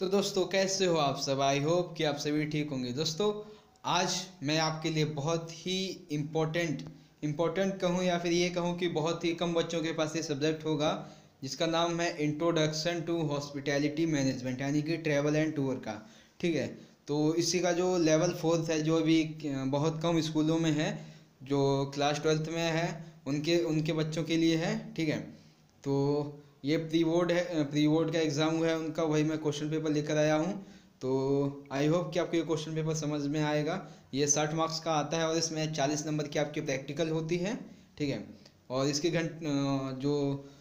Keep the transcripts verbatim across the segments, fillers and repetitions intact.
दोस्तों कैसे हो आप सब। आई होप कि आप सभी ठीक होंगे। दोस्तों आज मैं आपके लिए बहुत ही इम्पोर्टेंट इम्पोर्टेंट कहूँ या फिर ये कहूँ कि बहुत ही कम बच्चों के पास ये सब्जेक्ट होगा, जिसका नाम है इंट्रोडक्शन टू हॉस्पिटैलिटी मैनेजमेंट, यानी कि ट्रैवल एंड टूर का। ठीक है, तो इसी का जो लेवल फोर्थ है, जो अभी बहुत कम स्कूलों में है, जो क्लास ट्वेल्थ में है, उनके उनके बच्चों के लिए है। ठीक है, तो ये प्री बोर्ड है, प्री बोर्ड का एग्ज़ाम हुआ है उनका, वही मैं क्वेश्चन पेपर लेकर आया हूँ। तो आई होप कि आपको ये क्वेश्चन पेपर समझ में आएगा। ये साठ मार्क्स का आता है और इसमें चालीस नंबर की आपकी प्रैक्टिकल होती है। ठीक है, और इसकी घंट जो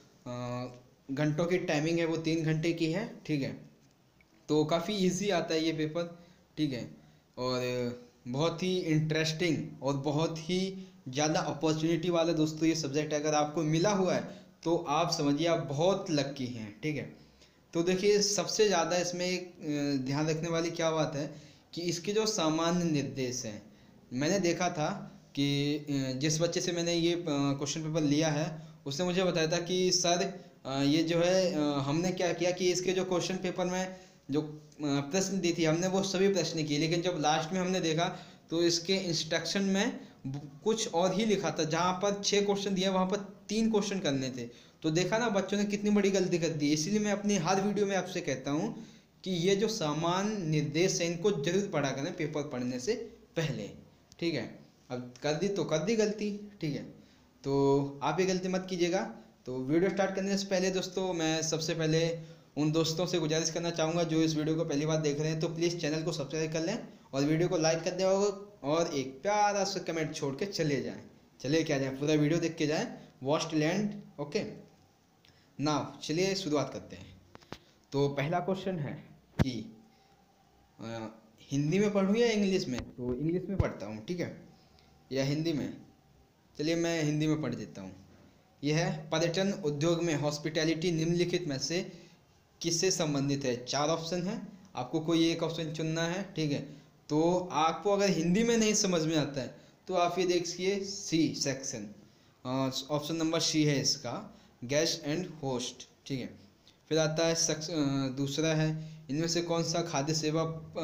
घंटों की टाइमिंग है वो तीन घंटे की है। ठीक है, तो काफ़ी इजी आता है ये पेपर। ठीक है, और बहुत ही इंटरेस्टिंग और बहुत ही ज़्यादा अपॉर्चुनिटी वाला दोस्तों ये सब्जेक्ट अगर आपको मिला हुआ है तो आप समझिए आप बहुत लक्की हैं। ठीक है, तो देखिए सबसे ज़्यादा इसमें ध्यान रखने वाली क्या बात है कि इसके जो सामान्य निर्देश हैं, मैंने देखा था कि जिस बच्चे से मैंने ये क्वेश्चन पेपर लिया है उसने मुझे बताया था कि सर ये जो है हमने क्या किया कि इसके जो क्वेश्चन पेपर में जो प्रश्न दी थी हमने वो सभी प्रश्न किए, लेकिन जब लास्ट में हमने देखा तो इसके इंस्ट्रक्शन में कुछ और ही लिखा था। जहाँ पर छः क्वेश्चन दिए वहाँ पर तीन क्वेश्चन करने थे। तो देखा ना बच्चों ने कितनी बड़ी गलती कर दी। इसीलिए मैं अपनी हर वीडियो में आपसे कहता हूँ कि ये जो सामान्य निर्देश है इनको जरूर पढ़ा करें पेपर पढ़ने से पहले। ठीक है, अब कर दी तो कर दी गलती। ठीक है, तो आप ये गलती मत कीजिएगा। तो वीडियो स्टार्ट करने से पहले दोस्तों मैं सबसे पहले उन दोस्तों से गुजारिश करना चाहूँगा जो इस वीडियो को पहली बार देख रहे हैं, तो प्लीज़ चैनल को सब्सक्राइब कर लें और वीडियो को लाइक कर दें और एक प्यारा सा कमेंट छोड़ के चले जाएँ चले क्या जाएँ पूरा वीडियो देख के जाएँ वॉस्ट लैंड। ओके ना, चलिए शुरुआत करते हैं। तो पहला क्वेश्चन है कि आ, हिंदी में पढ़ूँ या इंग्लिश में? तो इंग्लिश में पढ़ता हूँ। ठीक है, या हिंदी में? चलिए मैं हिंदी में पढ़ देता हूँ। यह है, पर्यटन उद्योग में हॉस्पिटैलिटी निम्नलिखित में से किससे संबंधित है? चार ऑप्शन है, आपको कोई एक ऑप्शन चुनना है। ठीक है, तो आपको अगर हिंदी में नहीं समझ में आता है तो आप ये देखिए C section, option number C है इसका, गेस्ट एंड होस्ट। ठीक है, फिर आता है सक्स, दूसरा है, इनमें से कौन सा खाद्य सेवा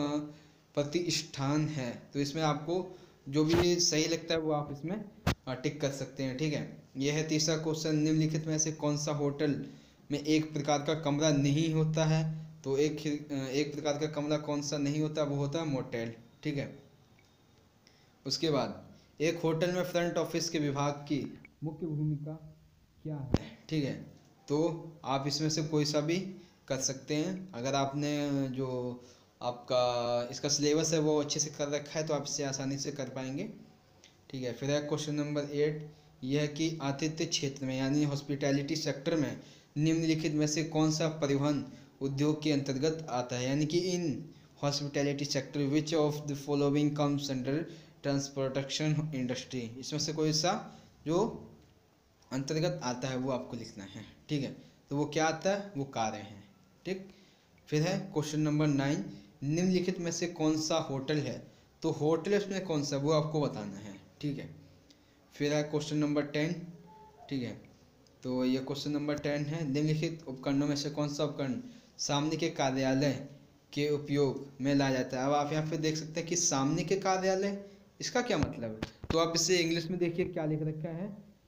प्रतिष्ठान है? तो इसमें आपको जो भी सही लगता है वो आप इसमें टिक कर सकते हैं। ठीक है, यह है तीसरा क्वेश्चन, निम्नलिखित में से कौन सा होटल में एक प्रकार का कमरा नहीं होता है? तो एक एक प्रकार का कमरा कौन सा नहीं होता? वो होता है मोटेल। ठीक है, उसके बाद एक होटल में फ्रंट ऑफिस के विभाग की मुख्य भूमिका क्या है? ठीक है, तो आप इसमें से कोई सा भी कर सकते हैं। अगर आपने जो आपका इसका सिलेबस है वो अच्छे से कर रखा है तो आप इसे आसानी से कर पाएंगे। ठीक है, फिर है क्वेश्चन नंबर एट, यह है कि आतिथ्य क्षेत्र में यानी हॉस्पिटैलिटी सेक्टर में निम्नलिखित में से कौन सा परिवहन उद्योग के अंतर्गत आता है? यानी कि in hospitality sector which of the following comes under transportation industry, इसमें से कोई सा जो अंतर्गत आता है वो आपको लिखना है। ठीक है, तो वो क्या आता है? वो कार्य हैं। ठीक, फिर है क्वेश्चन नंबर नाइन, निम्नलिखित में से कौन सा होटल है? तो होटल इसमें कौन सा वो आपको बताना है। ठीक है, फिर है क्वेश्चन नंबर टेन। ठीक है, तो ये क्वेश्चन नंबर टेन है, निम्नलिखित उपकरणों में से कौन सा उपकरण सामने के कार्यालय के उपयोग में लाया जाता है? अब आप यहाँ पे देख सकते हैं कि सामने के कार्यालय, इसका क्या मतलब है? तो आप इसे इंग्लिश में देखिए क्या लिख रखा है,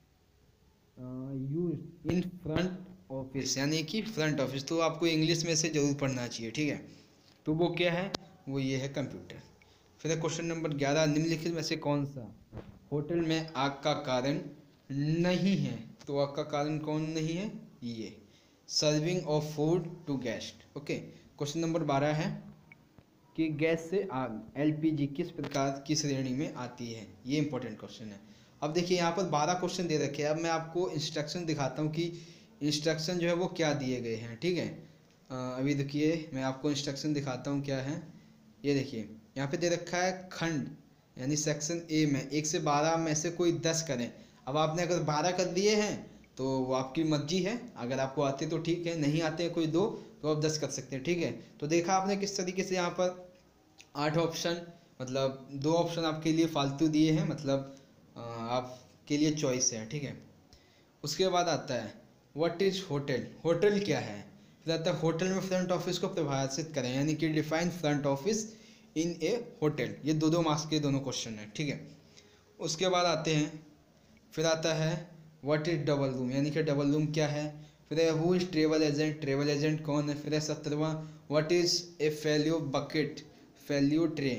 यूज्ड इन फ्रंट ऑफिस, यानी कि फ्रंट ऑफिस। तो आपको इंग्लिश में से जरूर पढ़ना चाहिए। ठीक है, तो वो क्या है? वो ये है कंप्यूटर। फिर क्वेश्चन नंबर ग्यारह, निम्नलिखित में से कौन सा होटल में आग का कारण नहीं है? तो आग का कारण कौन नहीं है? ये serving of food to guest. Okay, question number बारह है कि गैस से आग एलपीजी किस प्रकार की श्रेणी में आती है? ये इंपॉर्टेंट क्वेश्चन है। अब देखिए यहाँ पर बारह क्वेश्चन दे रखे हैं। अब मैं आपको इंस्ट्रक्शन दिखाता हूँ कि इंस्ट्रक्शन जो है वो क्या दिए गए हैं। ठीक है, अभी देखिए मैं आपको इंस्ट्रक्शन दिखाता हूँ क्या है। ये देखिए यहाँ पे दे रखा है खंड यानी सेक्शन ए में एक से बारह में से कोई दस करें। अब आपने अगर बारह कर दिए हैं तो वो आपकी मर्जी है, अगर आपको आते तो ठीक है, नहीं आते हैं कोई दो तो आप दस कर सकते हैं। ठीक है, तो देखा आपने किस तरीके से यहाँ पर आठ ऑप्शन, मतलब दो ऑप्शन आपके लिए फालतू दिए हैं, मतलब आपके लिए चॉइस है। ठीक है, उसके बाद आता है व्हाट इज होटल? होटल क्या है? फिर आता है होटल में फ्रंट ऑफिस को परिभाषित करें, यानी कि define front office in a hotel. ये दो दो मार्क्स के दोनों क्वेश्चन हैं, ठीक है। उसके बाद आते हैं, फिर आता है व्हाट इज डबल रूम, यानी कि डबल रूम क्या है। फिर है who is travel agent, travel agent कौन है। फिर है सत्रहवां what is a folio bucket, folio tray,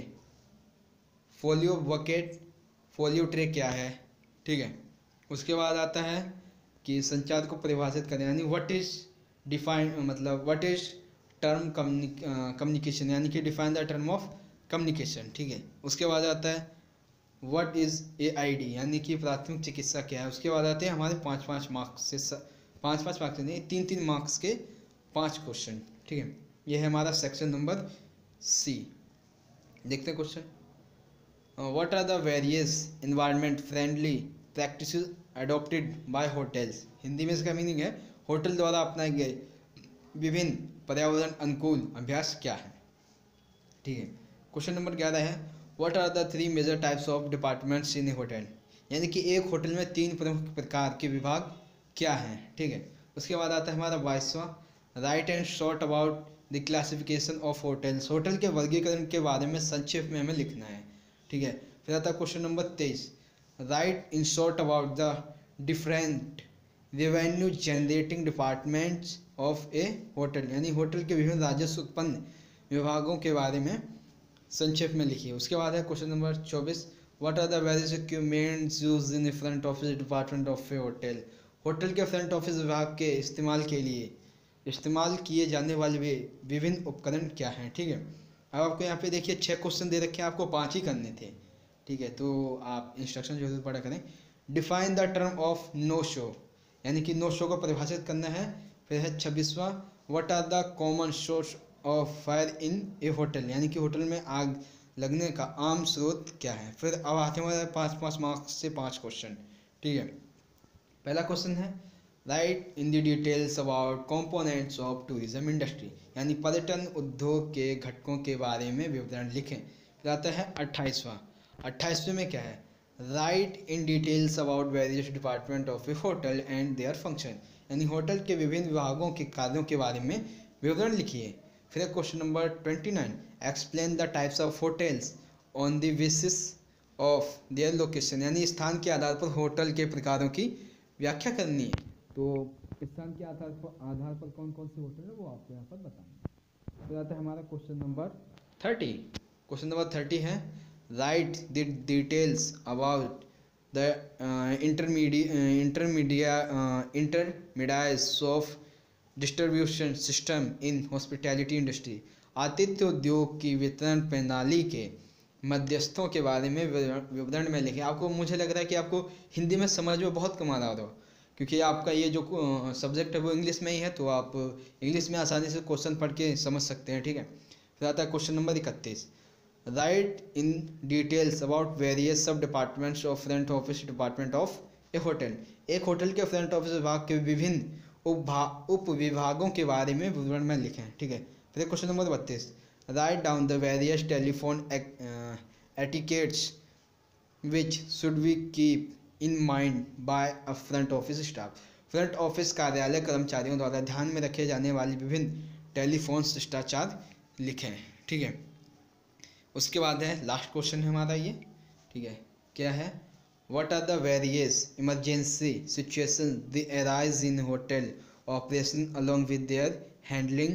folio bucket, folio tray क्या है, ठीक है। उसके बाद आता है कि संचार को परिभाषित करें, यानी व्हाट इज डिफाइन, मतलब व्हाट इज टर्म कम्युनिकेशन, यानी कि define the term of communication, ठीक है। उसके बाद आता है what is a I D, यानी कि प्राथमिक चिकित्सा क्या है। उसके बाद आते हैं हमारे पाँच पाँच मार्क्स से स... पाँच पाँच मार्क्स नहीं, तीन तीन मार्क्स के पाँच क्वेश्चन, ठीक है। ये है हमारा सेक्शन नंबर सी। देखते हैं question. What are the various environment friendly practices adopted by hotels. Hindi में इसका मीनिंग है होटल द्वारा अपनाए गए विभिन्न पर्यावरण अनुकूल अभ्यास क्या है, ठीक है। क्वेश्चन नंबर ग्यारह है what are the three major types of departments in a hotel, यानी कि एक होटल में तीन प्रमुख प्रकार के विभाग क्या हैं, ठीक है। उसके बाद आता है हमारा बाईसवां write and short about the classification of hotels, hotel के वर्गीकरण के बारे में संक्षेप में हमें लिखना है, ठीक है। फिर आता है क्वेश्चन नंबर तेईस write in short about the different revenue generating departments of a hotel, यानी होटल के विभिन्न राजस्व उत्पन्न विभागों के बारे में संक्षेप में लिखिए। उसके बाद है क्वेश्चन नंबर चौबीस what are the various equipments used in the front office department of a hotel, hotel के फ्रंट ऑफिस विभाग के इस्तेमाल के लिए इस्तेमाल किए जाने वाले वे विभिन्न उपकरण क्या हैं, ठीक है। अब आपको यहाँ पे देखिए छः क्वेश्चन दे रखे हैं, आपको पाँच ही करने थे, ठीक है। तो आप इंस्ट्रक्शन जरूर पढ़ा करें। Define the term of no show, यानी कि नो शो को परिभाषित करना है। फिर है छब्बीसवां what are the common source of fire in a hotel, यानी कि होटल में आग लगने का आम स्रोत क्या है। फिर अब आते हैं पाँच पाँच मार्क्स से पाँच क्वेश्चन, ठीक है। पहला क्वेश्चन है write in the details about components of tourism industry, यानी पर्यटन उद्योग के घटकों के बारे में विवरण लिखें। फिर आता है अट्ठाईसवां अट्ठाईसवें में क्या है write in details about various department of a hotel and their function, यानी होटल के विभिन्न विभागों के कार्यों के बारे में विवरण लिखिए। फिर question number twenty nine explain the types of hotels on the basis of their location, यानी स्थान के आधार पर होटल के प्रकारों की व्याख्या करनी है। तो स्थान के आधार पर आधार पर कौन कौन से होटल है वो आपको यहाँ पर बताएंगे। फिर आता है हमारा question number thirty question number thirty है write the details about the intermedia intermediates of distribution system in hospitality industry, आतिथ्य उद्योग की वितरण प्रणाली के मध्यस्थों के बारे में विवरण में लिखें। आपको मुझे लग रहा है कि आपको हिंदी में समझ में बहुत कम आ रहा हो, क्योंकि आपका ये जो सब्जेक्ट है वो इंग्लिश में ही है, तो आप इंग्लिश में आसानी से क्वेश्चन पढ़ के समझ सकते हैं, ठीक है। फिर आता है क्वेश्चन नंबर इकतीस write in details about various sub departments of front office department of a hotel, एक होटल के फ्रंट ऑफिस विभाग के विभिन्न उप विभागों के बारे में विवरण में लिखें, ठीक है। फिर क्वेश्चन नंबर बत्तीस write down the various telephone etiquettes which should we keep in mind by a front office staff, front office कार्यालय कर्मचारियों द्वारा ध्यान में रखे जाने वाली विभिन्न टेलीफोन शिष्टाचार लिखें, ठीक है। उसके बाद है लास्ट क्वेश्चन है हमारा ये, ठीक है। क्या है what are the various emergency situation the arise in hotel operation along with their handling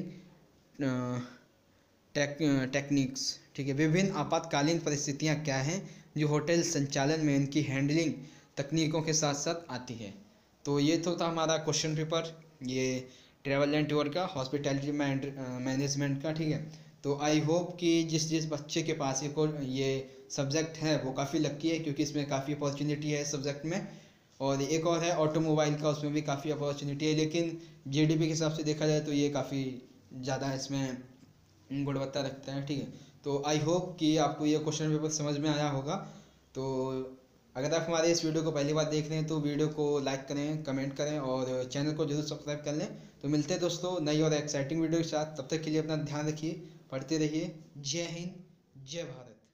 techniques, ठीक है। विभिन्न आपातकालीन परिस्थितियां क्या हैं जो होटल संचालन में इनकी हैंडलिंग तकनीकों के साथ साथ आती है। तो ये तो था हमारा क्वेश्चन पेपर, ये ट्रैवल एंड टूर का, हॉस्पिटैलिटी मैनेजमेंट का, ठीक है। तो आई होप कि जिस जिस बच्चे के पास ये को ये सब्जेक्ट है वो काफ़ी लक्की है, क्योंकि इसमें काफ़ी अपॉर्चुनिटी है इस सब्जेक्ट में। और एक और है ऑटोमोबाइल का, उसमें भी काफ़ी अपॉर्चुनिटी है, लेकिन जीडीपी के हिसाब से देखा जाए तो ये काफ़ी ज़्यादा इसमें गुणवत्ता रखता है, ठीक है। तो आई होप कि आपको ये क्वेश्चन पेपर समझ में आया होगा। तो अगर आप हमारे इस वीडियो को पहली बार देख रहे हैं तो वीडियो को लाइक करें, कमेंट करें और चैनल को जरूर सब्सक्राइब कर लें। तो मिलते हैं दोस्तों नई और एक्साइटिंग वीडियो के साथ, तब तक के लिए अपना ध्यान रखिए, पढ़ते रहिए। जय हिंद, जय भारत।